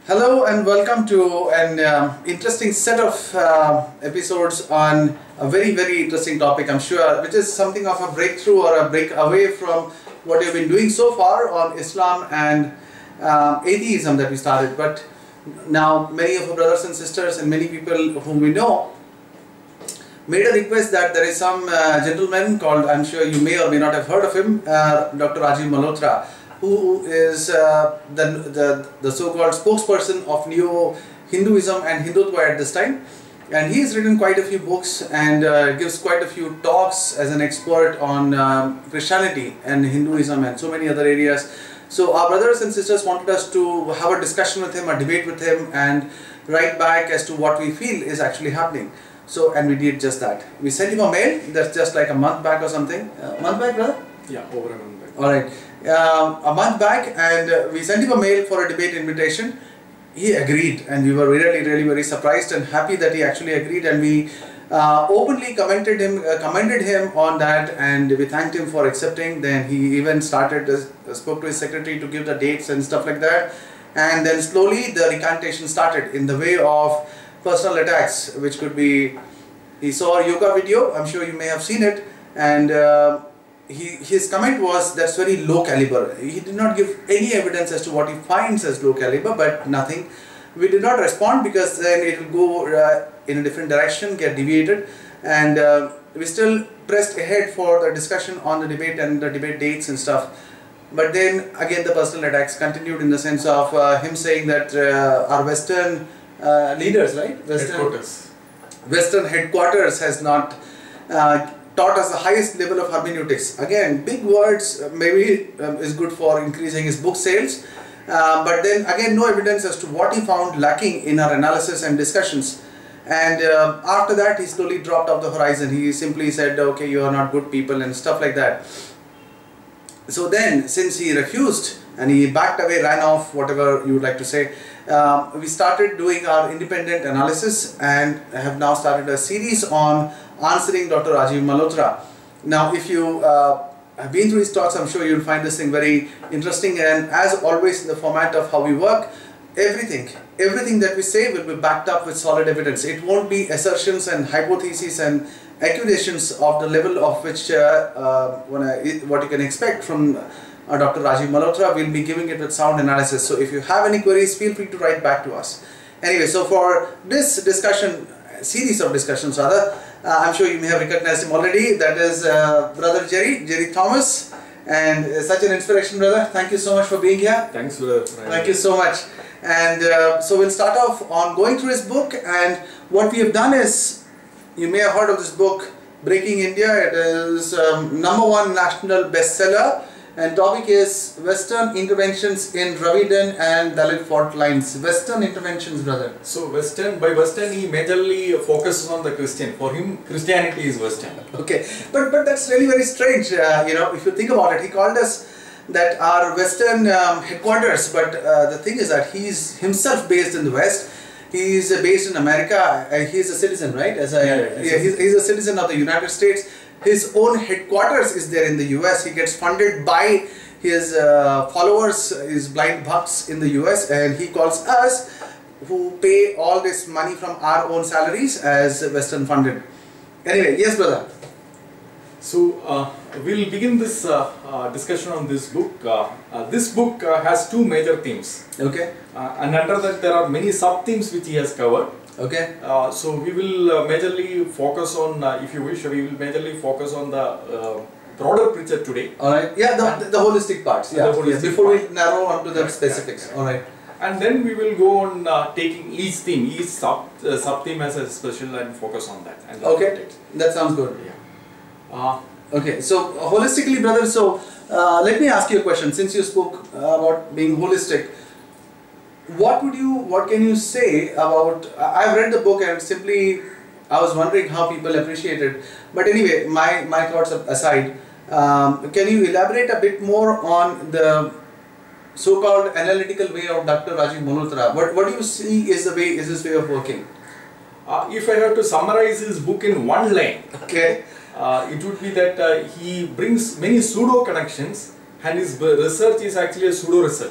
Hello and welcome to an interesting set of episodes on a very interesting topic, I'm sure, which is something of a breakthrough or a break away from what you've been doing so far on Islam and atheism that we started. But now many of our brothers and sisters and many people whom we know made a request that there is some gentleman called, I'm sure you may or may not have heard of him, Dr. Rajiv Malhotra, who is the so-called spokesperson of Neo-Hinduism and Hindutva at this time. And he has written quite a few books and gives quite a few talks as an expert on Christianity and Hinduism and so many other areas. So our brothers and sisters wanted us to have a discussion with him, a debate with him, and write back as to what we feel is actually happening. So, and we did just that. We sent him a mail that's just like a month back or something. Month back, brother? Yeah, over a month back. Alright. A month back, and we sent him a mail for a debate invitation. He agreed, and we were really very surprised and happy that he actually agreed, and we openly commended him on that, and we thanked him for accepting. Then he even spoke to his secretary to give the dates and stuff like that, and then slowly the recantation started in the way of personal attacks, which could be, he saw a yoga video, I'm sure you may have seen it, and his comment was, that's very low caliber. He did not give any evidence as to what he finds as low caliber, but nothing. We did not respond because then it will go in a different direction, get deviated, and we still pressed ahead for the discussion on the debate and the debate dates and stuff. But then again the personal attacks continued in the sense of him saying that our Western leaders, right? Western headquarters has not taught us the highest level of hermeneutics. Again, big words maybe is good for increasing his book sales, but then again no evidence as to what he found lacking in our analysis and discussions. And after that he slowly dropped off the horizon. He simply said, okay, you are not good people and stuff like that. So then, since he refused and he backed away, ran off, whatever you would like to say, we started doing our independent analysis and have now started a series on answering Dr. Rajiv Malhotra. Now, if you have been through his talks, I'm sure you'll find this thing very interesting, and as always in the format of how we work, everything that we say will be backed up with solid evidence. It won't be assertions and hypotheses and accusations of the level of which what you can expect from Dr. Rajiv Malhotra. We'll be giving it with sound analysis. So if you have any queries, feel free to write back to us. Anyway, so for this series of discussions rather, I'm sure you may have recognized him already. That is Brother Jerry Thomas, and such an inspiration, brother. Thank you so much for being here. Thanks, brother. Thank you so much. And so we'll start off on going through his book, and what we have done is, you may have heard of this book, Breaking India. It is #1 national bestseller, and topic is Western interventions in Dravidan and Dalit fault lines. Western interventions, brother. So by Western he majorly focuses on the Christian. For him, Christianity is Western. Okay, but that's really very strange. You know, if you think about it, he called us that our Western headquarters, but the thing is that he's himself based in the West. He's based in America. He's a citizen, right? He's a citizen of the United States. His own headquarters is there in the US. He gets funded by his followers, his blind bhakts in the US, and he calls us, who pay all this money from our own salaries, as Western funded. Anyway, yes, brother. So we'll begin this discussion on this book. This book has two major themes. Okay. And under that there are many sub-themes which he has covered. Okay. So we will majorly focus on, if you wish, we will majorly focus on the broader picture today. Alright. Yeah, the holistic parts. Yeah. Before we narrow on to the specifics. Alright. And then we will go on taking each theme, each sub-theme as a special, and focus on that. And okay. That sounds good. Yeah. Okay, so holistically, brother, so let me ask you a question. Since you spoke about being holistic, what can you say about, I've read the book and simply I was wondering how people appreciate it, but anyway, my thoughts aside, can you elaborate a bit more on the so-called analytical way of Dr. Rajiv Malhotra? What do you see is his way of working? If I have to summarize his book in one line, okay, it would be that he brings many pseudo connections, and his research is actually a pseudo research.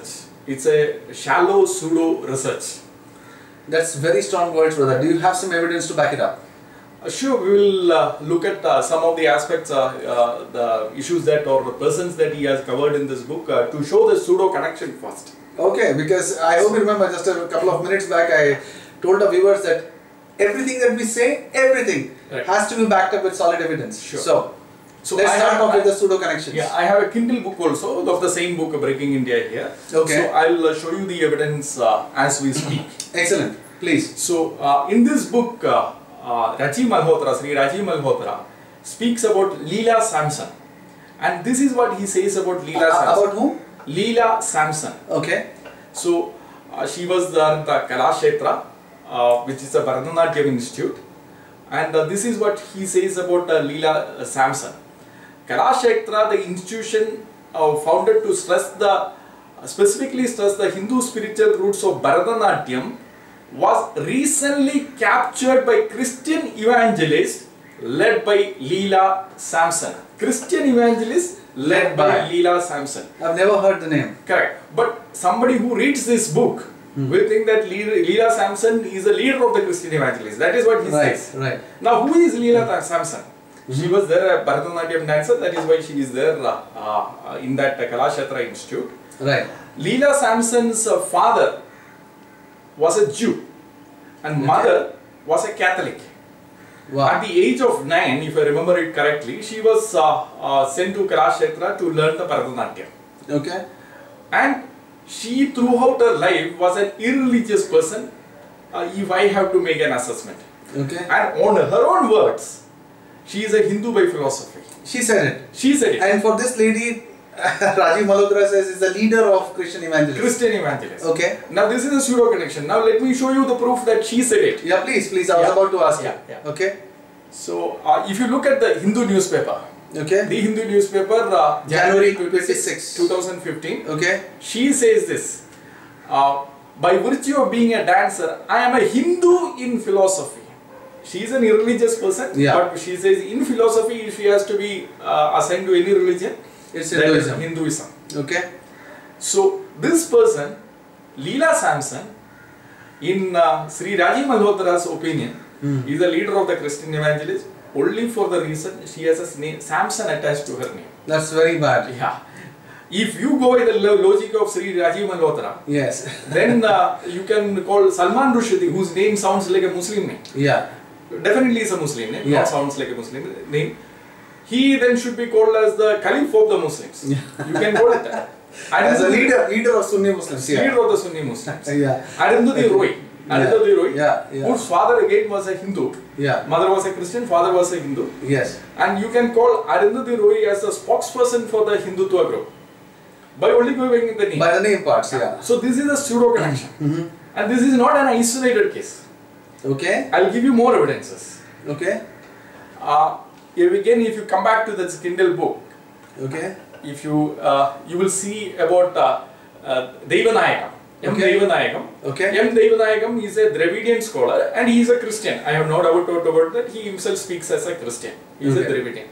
It's a shallow pseudo research. That's very strong words, brother. Do you have some evidence to back it up? Sure, we will look at some of the aspects, the issues that or the persons that he has covered in this book to show the pseudo connection first. Okay, because I hope you remember just a couple of minutes back I told the viewers that everything that we say, everything has to be backed up with solid evidence. Sure. So let's start off with the pseudo connections. Yeah, I have a Kindle book also of the same book, Breaking India here. Okay. So I'll show you the evidence as we speak. Excellent. Please. So in this book, Rajiv Malhotra, Sri Rajiv Malhotra speaks about Leela Samson. And this is what he says about Leela Samson. About whom? Leela Samson. Okay. So she was there in the Kalakshetra, which is a Bharatanatyam institute. And this is what he says about Leela Samson. Kalakshetra, the institution founded to specifically stress the Hindu spiritual roots of Bharatanatyam, was recently captured by Christian evangelists led by Leela Samson. Christian evangelists led by Leela Samson. I've never heard the name. Correct. But somebody who reads this book will think that Leela Samson is a leader of the Christian evangelists. That is what he says. Right. Now, who is Leela Samson? She was there, a Bharatanatyam dancer. That is why she is there in that Kalakshetra institute. Right. Leela Samson's father was a Jew and mother was a Catholic. Wow. At the age of 9, if I remember it correctly, she was sent to Kalakshetra to learn the Bharatanatyam. Okay. And she throughout her life was an irreligious person, if I have to make an assessment. Okay. And on her own words, she is a Hindu by philosophy. She said it. She said it. And for this lady, Rajiv Malhotra says is the leader of Christian evangelists. Christian evangelists. Okay. Now this is a pseudo connection. Now let me show you the proof that she said it. Yeah, please. I was about to ask you. Yeah. Okay. So if you look at the Hindu newspaper, okay. The Hindu newspaper, January 26, 2015. Okay. She says this: by virtue of being a dancer, I am a Hindu in philosophy. She is an irreligious person, but she says in philosophy, if she has to be assigned to any religion, it's Hinduism. Hinduism. Okay. So this person, Leela Samson, in Sri Rajiv Malhotra's opinion, is the leader of the Christian evangelists only for the reason she has a name Samson attached to her name. That's very bad. Yeah. If you go by the logic of Sri Rajiv Malhotra, yes, then you can call Salman Rushdie, whose name sounds like a Muslim name. Yeah. Definitely is a Muslim name, not sounds like a Muslim name. He then should be called as the Caliph of the Muslims. You can call it that. As a leader of Sunni Muslims. Leader of the Sunni Muslims. Arundhati Roy, whose father again was a Hindu. Mother was a Christian, father was a Hindu. Yes. And you can call Arundhati Roy as a spokesperson for the Hindutva group. By only going the name. By the name parts, So this is a pseudo connection. And this is not an isolated case. Okay. I'll give you more evidences. Okay. Again, if you come back to the Kindle book, okay, if you you will see about Devanayagam. M. Devanayagam. Okay. M. Devanayagam is a Dravidian scholar and he is a Christian. I have no doubt about that. He himself speaks as a Christian. He is a Dravidian.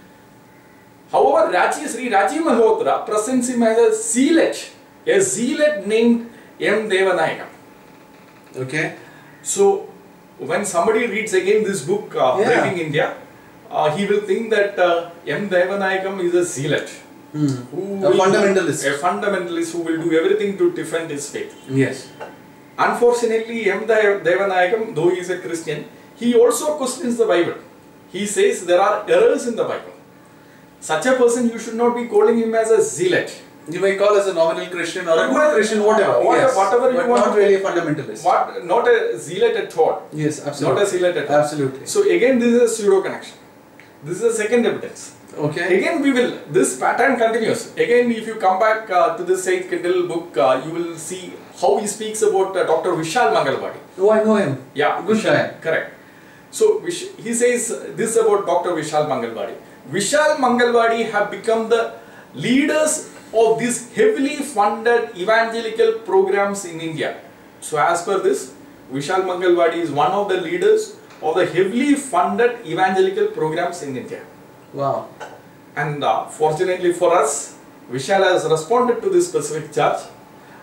However, Sri Rajiv Malhotra presents him as a zealot named M. Devanayagam. Okay. So, when somebody reads again this book, Breaking India, he will think that M. Devanayagam is a zealot. A fundamentalist. A fundamentalist who will do everything to defend his faith. Yes. Unfortunately, M. Devanayagam, though he is a Christian, he also questions the Bible. He says there are errors in the Bible. Such a person, you should not be calling him as a zealot. You may call as a nominal Christian or a good Christian, whatever. Whatever you want. Not really a fundamentalist. Not a zealot at all. Yes, absolutely. Not a zealot at all. Absolutely. So again, this is a pseudo connection. This is a second evidence. Okay. Again, this pattern continues. Again, if you come back to this same Kindle book, you will see how he speaks about Dr. Vishal Mangalwadi. Oh, I know him. Yeah, good guy. Correct. So he says this about Dr. Vishal Mangalwadi. Vishal Mangalwadi have become the leaders of these heavily funded evangelical programs in India. So as per this, Vishal Mangalwadi is one of the leaders of the heavily funded evangelical programs in India. Wow. And fortunately for us, Vishal has responded to this specific charge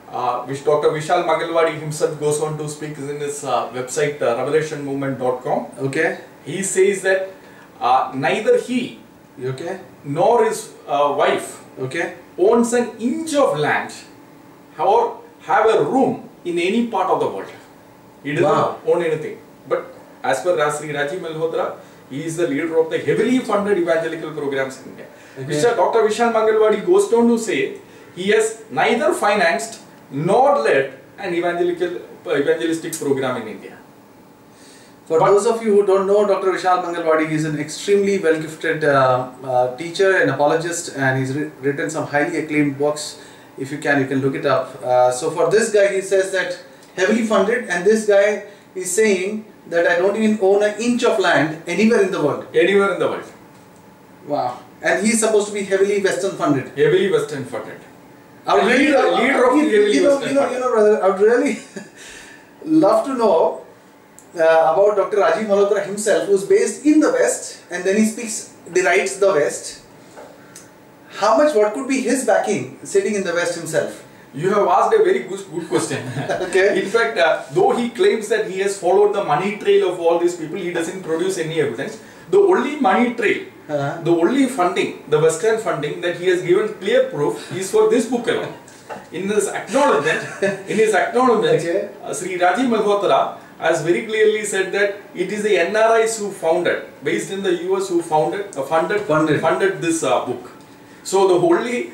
which Dr. Vishal Mangalwadi himself goes on to speak in his website revelationmovement.com. Okay. He says that neither he Okay. nor his wife Okay. owns an inch of land or have a room in any part of the world. He does not own anything. But as per Sri Rajiv Malhotra, he is the leader of the heavily funded evangelical programs in India. Okay. Dr. Vishal Mangalwadi goes on to say he has neither financed nor led an evangelistic program in India. For those of you who don't know, Dr. Vishal Mangalwadi is an extremely well-gifted teacher and apologist, and he's written some highly acclaimed books. If you can look it up. So for this guy, he says that heavily funded, and this guy is saying that I don't even own an inch of land anywhere in the world. Anywhere in the world. Wow. And he's supposed to be heavily Western funded. Heavily Western funded. I would really, leader of heavily Western funded. You know, brother, I would really love to know about Dr. Rajiv Malhotra himself, who is based in the West, and then he derides the West. What could be his backing sitting in the West himself? You have asked a very good question. Okay. In fact, though he claims that he has followed the money trail of all these people, he doesn't produce any evidence. The only money trail, the only funding, the Western funding that he has given clear proof is for this book alone. In his acknowledgement, Okay. Sri Rajiv Malhotra has very clearly said that it is the NRIs who founded, based in the US, who funded this book. So the only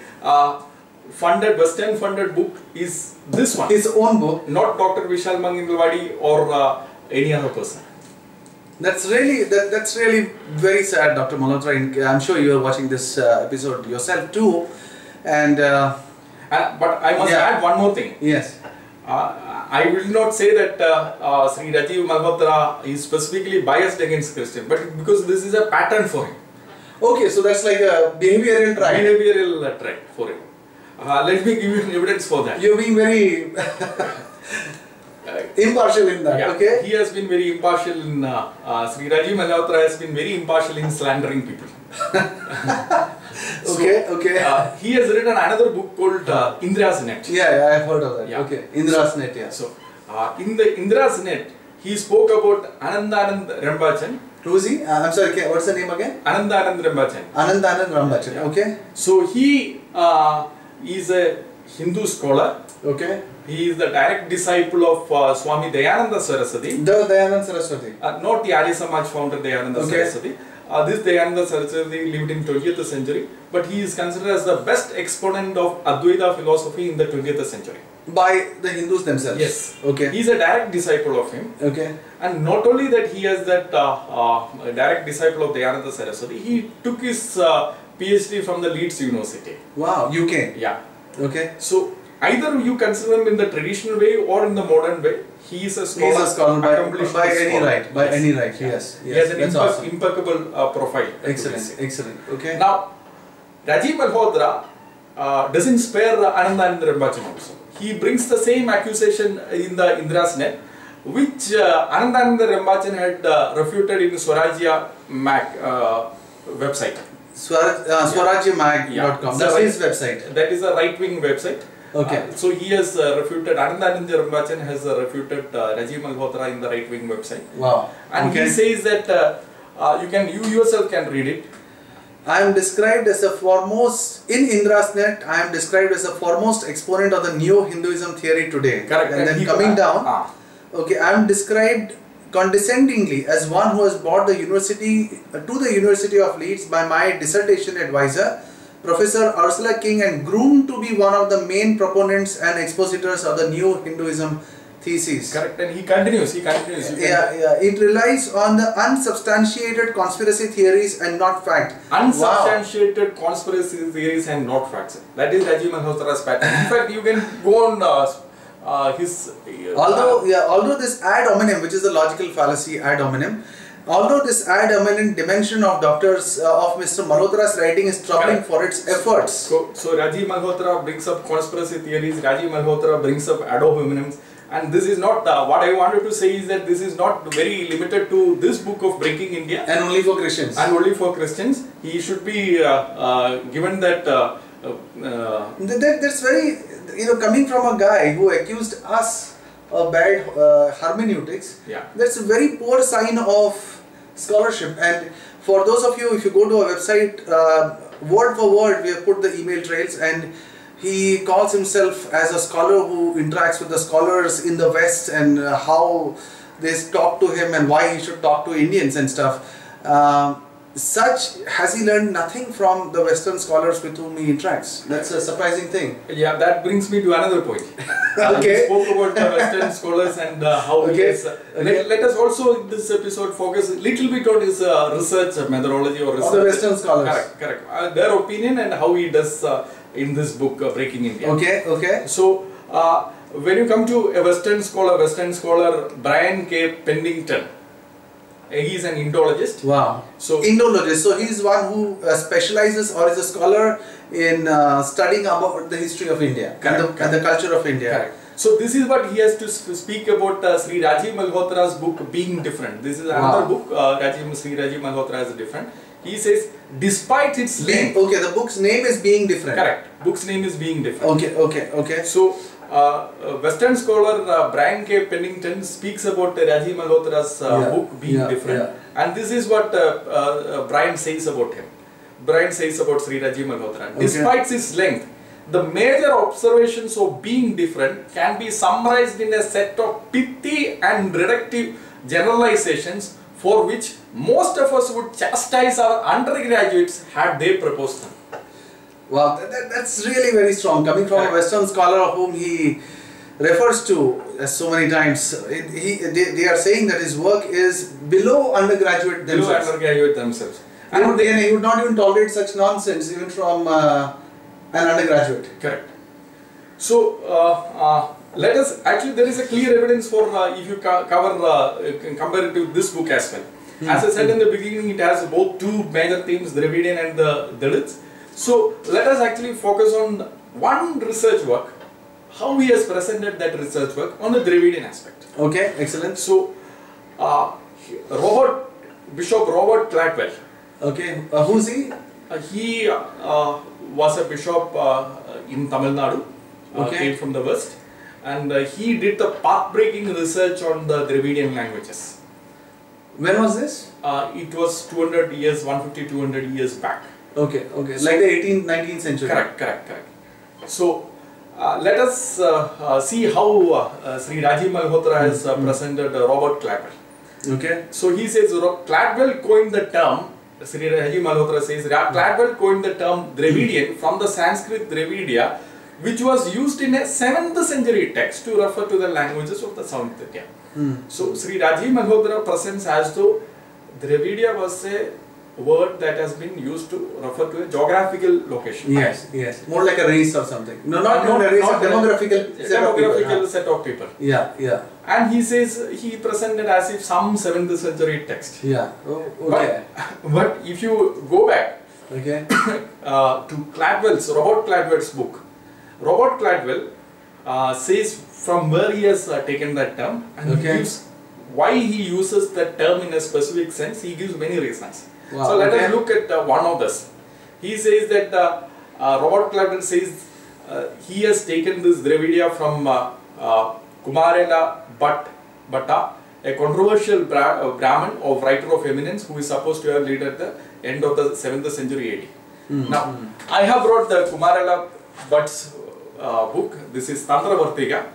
Western funded book is this one. His own book. Not Dr. Vishal Mangalwadi or any other person. That's really very sad, Dr. Malhotra. I'm sure you are watching this episode yourself too. And but I must add one more thing. Yes. I will not say that Sri Rajiv Malhotra is specifically biased against Christian, but because this is a pattern for him. Okay, so that's like a behavioral trait. Behavioral trait for him. Let me give you evidence for that. You're being very impartial in that, okay? He has been very impartial in, Sri Rajiv Malhotra has been very impartial in slandering people. Okay. He has written another book called Indra's Net. Yeah, I've heard of that. Yeah. Okay, Indra's Net, yeah. So, in the Indra's Net, he spoke about Anandanand Rambachan. Who is he? I'm sorry, what's the name again? Anandanand Rambachan. Anandanand Rambachan, Yeah. okay. So, he is a Hindu scholar. Okay. He is the direct disciple of Swami Dayananda Saraswati. The Dayananda Saraswati. Not the Arya Samaj founder Dayananda Saraswati. This Dayananda Saraswati lived in 20th century, but he is considered as the best exponent of Advaita philosophy in the 20th century. By the Hindus themselves? Yes. Okay. He is a direct disciple of him. Okay. And not only that, he has that direct disciple of Dayananda Saraswati, he took his PhD from the Leeds University. Wow, UK. Yeah. Okay. So, either you consider him in the traditional way or in the modern way, he is a scholar. He is a scholar by any scholar. right. By Yes. any right, Yeah. yes. He has an awesome. impeccable profile. Excellent. Okay. Now, Rajiv Malhotra doesn't spare Anandanand Rambachan also. He brings the same accusation in the Indra's Net, which Anandanand Rambachan had refuted in Swarajya Mag website. Swarajyamag.com. That's his website. That is a right-wing website. Okay. So he has refuted, Anandanand Rambachan has refuted Rajiv Malhotra in the right-wing website. Wow. And he says that you yourself can read it. I am described as a foremost, in Indra's Net, I am described as a foremost exponent of the Neo-Hinduism theory today. Correct. And then coming down, okay, I am described condescendingly as one who has brought the university to the University of Leeds by my dissertation advisor, Professor Ursula King, and groomed to be one of the main proponents and expositors of the Neo-Hinduism thesis. Correct, and he continues. It relies on the unsubstantiated conspiracy theories and not fact. Unsubstantiated conspiracy theories and not facts. That is Rajiv Malhotra's pattern. In fact, you can go on his... although this ad hominem, which is the logical fallacy ad hominem, although this ad hominem dimension of Mr. Malhotra's writing is troubling for its efforts. So Rajiv Malhotra brings up conspiracy theories, Rajiv Malhotra brings up ad hominems. And this is not, what I wanted to say is that this is not very limited to this book of Breaking India. And only for Christians. And only for Christians. He should be given that That's very, coming from a guy who accused us of bad hermeneutics. Yeah. That's a very poor sign of scholarship. And for those of you, if you go to our website, word for word, we have put the email trails, and he calls himself as a scholar who interacts with the scholars in the West, and how they talk to him and why he should talk to Indians and stuff. Has he learned nothing from the Western scholars with whom he interacts? That's a surprising thing. Yeah, that brings me to another point. Okay. We spoke about the Western scholars and how he is. Let us also in this episode focus a little bit on his research methodology or research. On the Western scholars. Correct. Their opinion and how he does in this book, Breaking India. Okay. So, when you come to a Western scholar, Brian K. Pennington, he is an Indologist. Wow. So Indologist. So he is one who specializes or is a scholar in studying about the history of India and the culture of India. Correct. So this is what he has to speak about Sri Rajiv Malhotra's book, Being Different. This is another book, Sri Rajiv Malhotra is different. He says, despite its length. Okay, the book's name is Being Different. Correct. Book's name is Being Different. Okay. So, Western scholar Brian K. Pennington speaks about Rajiv Malhotra's book Being Different, and this is what Brian says about him. Brian says about Sri Rajiv Malhotra. Despite its length, the major observations of Being Different can be summarized in a set of pithy and reductive generalizations for which most of us would chastise our undergraduates had they proposed them. Wow, that's really very strong. Coming from a Western scholar whom he refers to so many times, they are saying that his work is below undergraduate themselves. And he would not even tolerate such nonsense even from an undergraduate. Correct. So, let us, actually there is a clear evidence for if you compare it to this book as well. As I said in the beginning, it has both two major themes, Dravidan and the Dalits. So, let us actually focus on one research work, how he has presented that research work on the Dravidian aspect. Okay, excellent. So, Bishop Robert Cladwell. Okay, who's he? He was a bishop in Tamil Nadu, came from the West, and he did the path-breaking research on the Dravidian languages. When was this? It was 200 years, 150-200 years back. Okay. So, like the 18th, 19th century. Correct. So, let us see how Sri Rajiv Malhotra has presented Robert Cladwell. Okay. So, he says Cladwell coined the term, Sri Rajiv Malhotra says, Cladwell coined the term Dravidian from the Sanskrit Dravidia, which was used in a 7th century text to refer to the languages of the South India. So, Sri Rajiv Malhotra presents as though Dravidia was a word that has been used to refer to a geographical location. Yes. More like a race or something. Not a race, a demographical set of people. Yeah. And he says he presented as if some 7th century text. Yeah. Okay. But if you go back to Robert Cladwell's book, Robert Cladwell says from where he has taken that term, and he gives why he uses that term in a specific sense. He gives many reasons. Wow, so let us look at one of this. He says that Robert Cladwell says he has taken this Dravidia from Kumarela Bhatta, a controversial Brahmin or writer of eminence who is supposed to have lived at the end of the 7th century AD. Now, I have brought the Kumarela Bhatt's book. This is Dhanraj.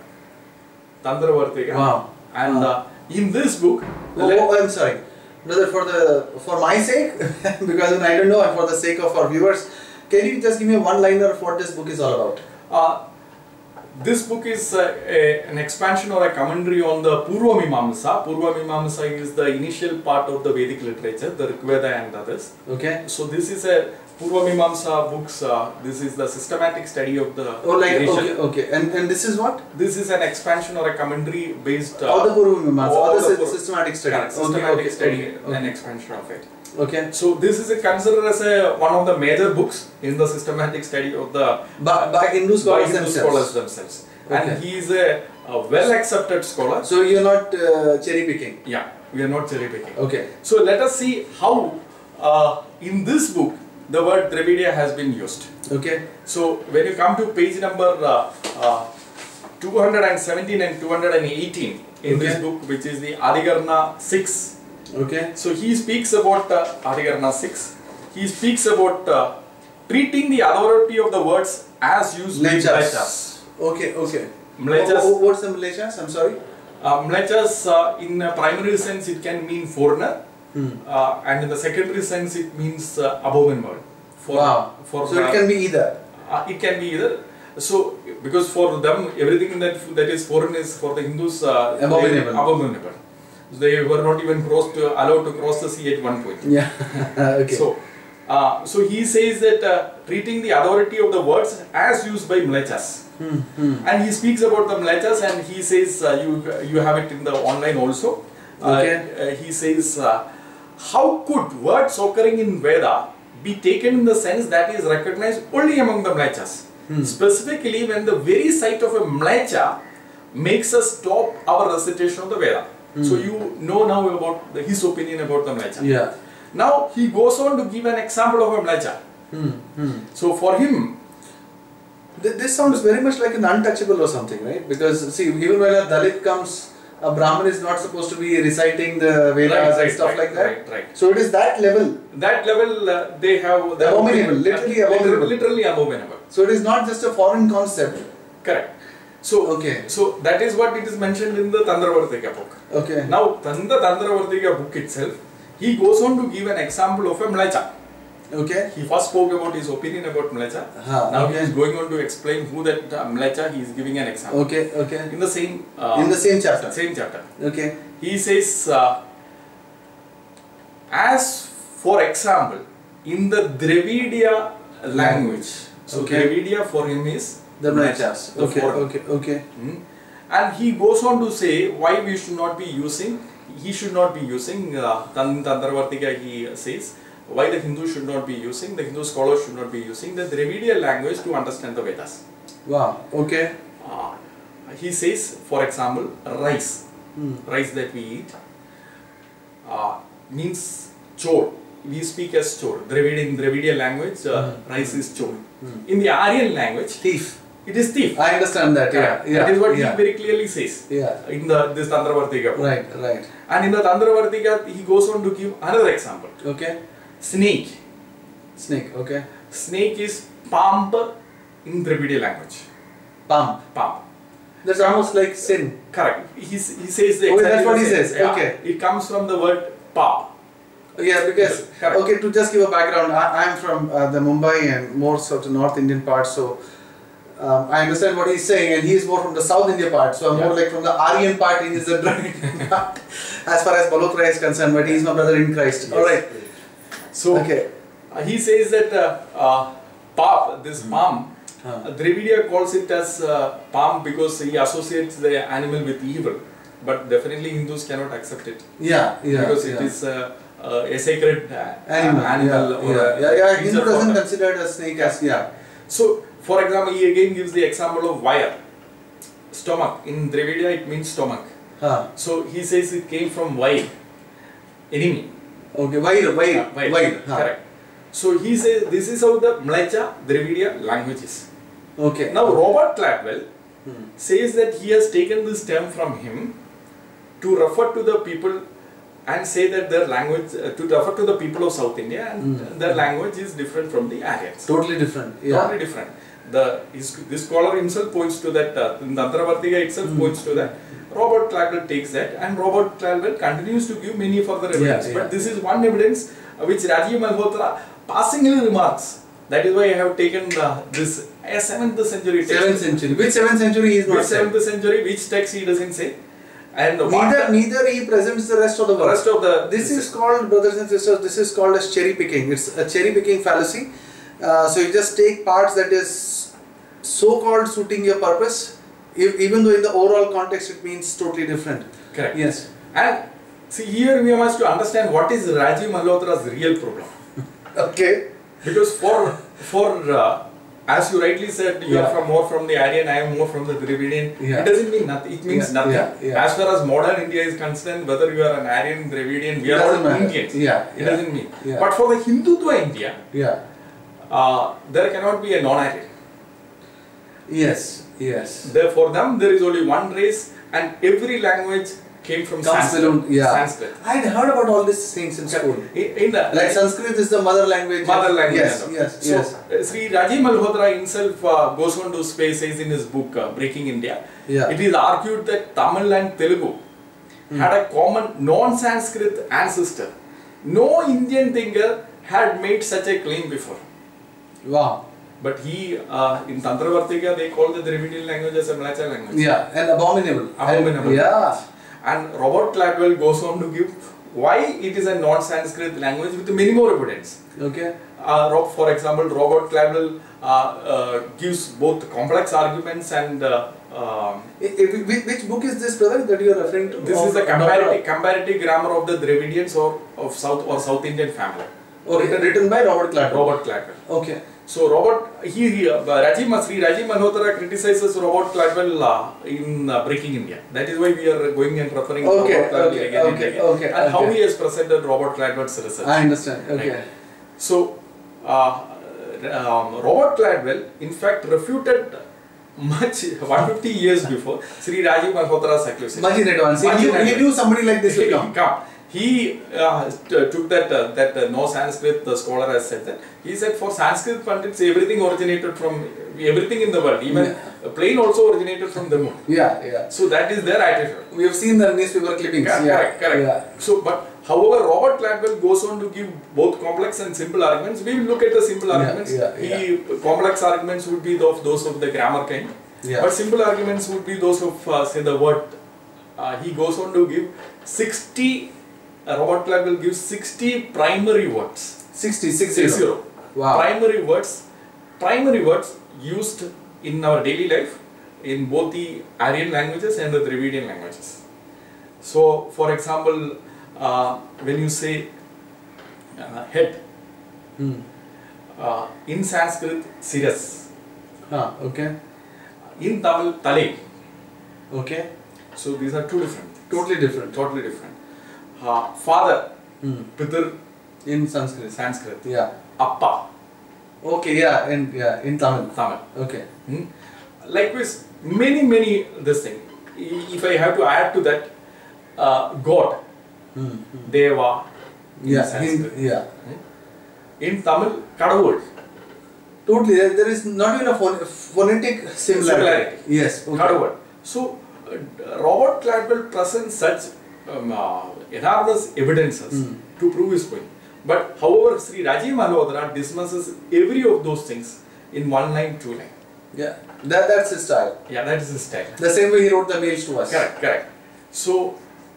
Wow. And in this book, I'm sorry. Brother, for my sake, because I don't know, and for the sake of our viewers, can you just give me a one-liner of what this book is all about? This book is an expansion or a commentary on the Purva Mimamsa. Purva Mimamsa is the initial part of the Vedic literature, the Rigveda and others. Okay. So this is a Purva Mimamsa books. This is the systematic study of the Okay. And this is what? This is an expansion or a commentary based all the Purva Mimamsa, all the systematic study. Systematic study and expansion of it. Okay. So this is considered as one of the major books in the systematic study of the by Hindu scholars themselves. Okay. And he is a well accepted scholar. So you are not cherry picking. Yeah, we are not cherry picking. Okay. So let us see how in this book the word Dravidia has been used. Okay. So when you come to page number 217 and 218 in this book, which is the Adhikarana 6. Okay. So he speaks about Adhikarana 6. He speaks about treating the authority of the words as used by mlechas. Okay, okay. Mlechas. What's the mlechas? I'm sorry. Mlechas in a primary sense it can mean foreigner, and in the secondary sense it means abominable. Wow. So it can be either. It can be either. So because for them everything that is foreign is for the Hindus abominable. Abominable. They were not even allowed to cross the sea at one point. Yeah. Okay. So he says that treating the authority of the words as used by mlechas. And he speaks about the mlechas, and he says you have it in the online also. Okay. He says how could words occurring in Veda be taken in the sense that is recognized only among the mlechas? Specifically when the very sight of a mlecha makes us stop our recitation of the Veda. So you know now about his opinion about the mlecha. Yeah. Now he goes on to give an example of a mlecha. So for him, this sounds very much like an untouchable or something, right? Because see, even when a Dalit comes, a Brahmin is not supposed to be reciting the Vedas and stuff like that. Right. So it is that level. That level they have. Abominable, literally abominable. Literally abominable. So it is not just a foreign concept. Correct. So, so that is what it is mentioned in the Dhanraj book. Okay. Now, in the Dhanraj book itself, he goes on to give an example of a mlecha. Okay. He first spoke about his opinion about mlecha. Now he is going on to explain who that mlecha. He is giving an example. Okay. Okay. In the same chapter. Same chapter. Okay. He says, as for example, in the Dravidia language. So Dravidia for him is the mlechas. Okay. And he goes on to say why we should not be using. He should not be using. Dhanraj he says why the Hindus should not be using. The Hindu scholars should not be using the Dravidian language to understand the Vedas. Wow. Okay. He says, for example, rice. Rice that we eat means chor. We speak as chor. Dravidian language, rice is chor. In the Aryan language, thief. It is thief. I understand that. Yeah. That is what he very clearly says. Yeah. In this Dhanraj. Right. And in the Dhanraj, he goes on to give another example. Okay. Snake. Okay. Snake is palm in Dravidian language. Palm. That's almost like sin. Correct. He says the that's what he says. Yeah. Okay. It comes from the word pa. Yeah, because to just give a background, I am from the Mumbai and more sort of North Indian part, so I understand what he's saying, and he is more from the South India part, so I'm more like from the Aryan part, he is the Dravidian part, as far as Malhotra is concerned, but he is my brother in Christ. Yes. Alright. So, he says that palm, Dravidia calls it as palm because he associates the animal with evil, but definitely Hindus cannot accept it. Because it is a sacred animal. Hindu doesn't consider a snake as, So, for example, he again gives the example of wire. Stomach. In Dravidia it means stomach. So, he says it came from wire. Enemy. Okay, wire. Correct. So, he says this is how the Mlecha Dravidia language is. Okay. Now, Robert Gladwell says that he has taken this term from him to refer to the people and say that their language, to refer to the people of South India, and their language is different from the Aryans. Totally different. Totally different. This scholar himself points to that, Dhanraj itself points to that. Robert Gladwell takes that, and Robert Gladwell continues to give many further evidence. But this is one evidence which Rajiv Malhotra passingly remarks. That is why I have taken this 7th century text. 7th century. Which 7th century he is not Which 7th century, which text he doesn't say. And neither he presents the rest of the work. This is called, brothers and sisters, this is called as cherry picking. It's a cherry picking fallacy. So you just take parts that is so called suiting your purpose, even though in the overall context it means totally different. Correct. Yes. And see, here we must to understand what is Rajiv Malhotra's real problem. Okay. Because as you rightly said, you are more from the Aryan, I am more from the Dravidian. It doesn't mean nothing. It means nothing. As far as modern India is concerned, whether you are an Aryan, Dravidian, we are all Indians. It doesn't mean. But for the Hindutva India, there cannot be a non-Aryan. Yes, yes. For them, there is only one race, and every language came from Sanskrit. Sanskrit. I had heard about all these things in school. Like Sanskrit is the mother language. Mother language. Yes. Sri Rajiv Malhotra himself goes on to says in his book Breaking India. Yeah. It is argued that Tamil and Telugu had a common non-Sanskrit ancestor. No Indian thinker had made such a claim before. Wow. But he, in Tantravartika, they call the Dravidian language as a Malacha language. Yeah, and abominable. Abominable. Yeah. And Robert Gladwell goes on to give why it is a non-Sanskrit language with many more evidence. Okay. For example, Robert Gladwell gives both complex arguments and which book is this, brother, that you are referring to? This is the comparative grammar of the Dravidians or of South Indian family. Written by Robert Gladwell. Robert Gladwell. Okay. So Rajiv Malhotra criticizes Robert Gladwell in Breaking India. That is why we are going and referring to Robert Gladwell again and again. And how he has presented Robert Gladwell's research. I understand. Okay. Right. So Robert Gladwell in fact refuted much 150 years before Sri Rajiv Malhotra's accusation. Much in advance. He knew somebody like this will come. He took that no Sanskrit scholar has said that. He said for Sanskrit Pandits everything originated from everything in the world, even plane also originated from the moon. Yeah. So that is their attitude. We have seen the newspaper clippings. Correct. Yeah. So, but however, Robert Gladwell goes on to give both complex and simple arguments. We will look at the simple arguments. Complex arguments would be those of the grammar kind. But simple arguments would be those of say the word. He goes on to give 60. Robert Gladwell gives 60 primary words. 60. Wow. Primary words used in our daily life in both the Aryan languages and the Dravidian languages. So, for example, when you say head, in Sanskrit, siras. Okay. In Tamil, tale. Okay. So, these are two different things. Totally different. Father, Pitar in Sanskrit. Yeah. Appa. Okay, in Tamil. Okay. Likewise, many this thing. If I have to add to that, God, Deva, in Sanskrit. In Tamil, Kadavul. Totally, there is not even a phonetic similarity. Yes. Okay. Kadavul. So, Robert Gladwell presents such enormous evidences to prove his point. But however, Sri Rajiv Malhotra dismisses every of those things in one line, two line. Yeah, that's his style. Yeah, that is his style. The same way he wrote the mails to us. Correct. So,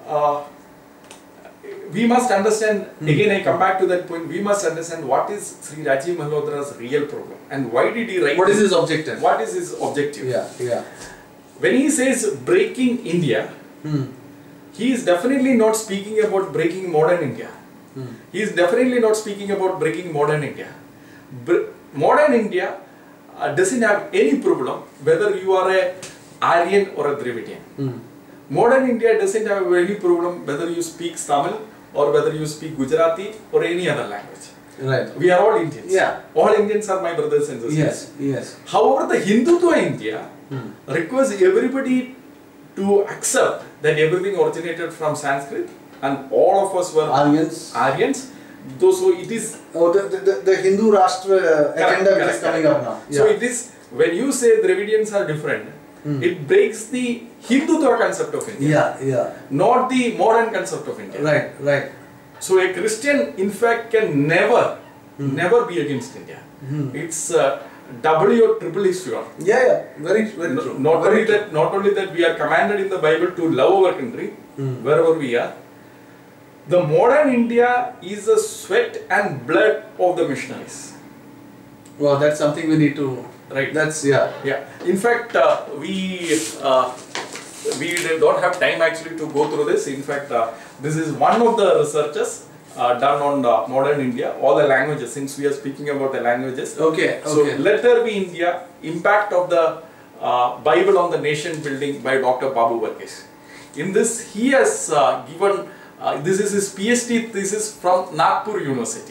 we must understand, again I come back to that point, we must understand what is Sri Rajiv Malhotra's real problem and why did he write What is his objective? What is his objective? Yeah. When he says breaking India, he is definitely not speaking about breaking modern India. He is definitely not speaking about breaking modern India. Modern India doesn't have any problem whether you are a Aryan or a Dravidian. Modern India doesn't have any problem whether you speak Tamil or whether you speak Gujarati or any other language. Right. We are all Indians. Yeah. All Indians are my brothers and sisters. Yes. However, the Hindutva India requires everybody to accept that everything originated from Sanskrit and all of us were Aryans. So it is the Hindu Rashtra agenda which is coming up now. So it is, when you say Dravidians are different, it breaks the Hindutva concept of India. Not the modern concept of India. Right. So a Christian in fact can never be against India. It's doubly or triply sure. Yeah, very true. Not only that we are commanded in the Bible to love our country wherever we are. The modern India is the sweat and blood of the missionaries. Wow, that's something we need to. Right. That's In fact, we don't have time actually to go through this. In fact, this is one of the researches done on modern India, all the languages, since we are speaking about the languages. Okay. So, Let There Be India, impact of the Bible on the nation building by Dr. Babu Varghese. In this, he has given, this is his PhD thesis from Nagpur University.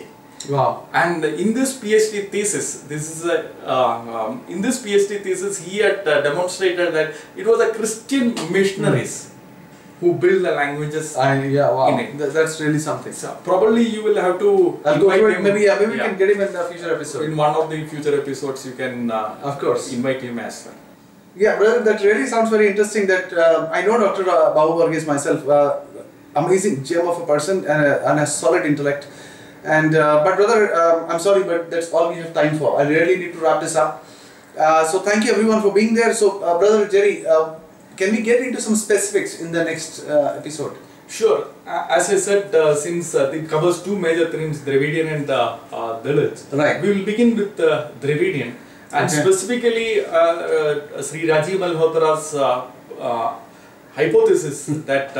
Wow. And in this PhD thesis, in this PhD thesis, he had demonstrated that it was the Christian missionaries who built the languages Wow. in it. That's really something. So probably you will have to I'll go through it. him. Maybe we can get him in the future episode. In one of the future episodes, you can of course invite him as well. Yeah, brother, that really sounds very interesting. That I know Dr. Babu Varghese myself, amazing gem of a person and a solid intellect. And but brother, I'm sorry, but that's all we have time for. I really need to wrap this up. So thank you everyone for being there. So brother Jerry, can we get into some specifics in the next episode? Sure. As I said, since it covers two major themes, Dravidian and Dalits, Right. we will begin with Dravidian. And specifically, Sri Rajiv Malhotra's hypothesis that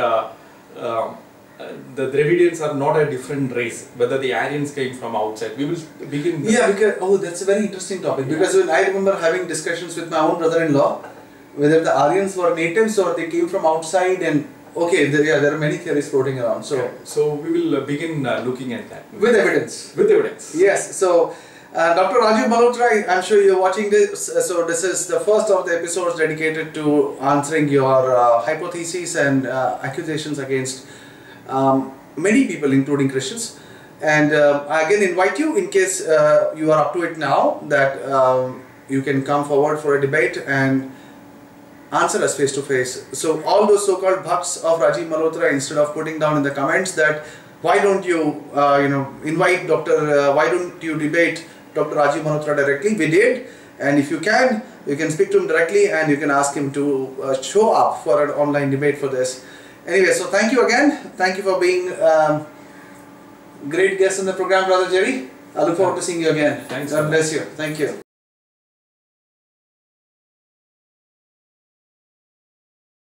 the Dravidians are not a different race, whether the Aryans came from outside. We will begin with Because that's a very interesting topic. Because when I remember having discussions with my own brother-in-law, whether the Aryans were natives or they came from outside, and there are many theories floating around. So we will begin looking at that with evidence. With evidence. Yes. So. Dr. Rajiv Malhotra, I'm sure you're watching this. So this is the first of the episodes dedicated to answering your hypotheses and accusations against many people, including Christians. And I again invite you, in case you are up to it now, that you can come forward for a debate and answer us face to face. So all those so-called bhakts of Rajiv Malhotra, instead of putting down in the comments that why don't you invite why don't you debate Dr. Rajiv Malhotra directly? We did, and if you can speak to him directly and you can ask him to show up for an online debate for this. Anyway, so thank you again. Thank you for being great guest in the program, Brother Jerry. I look forward to seeing you again. Thanks. God bless you. Thank you.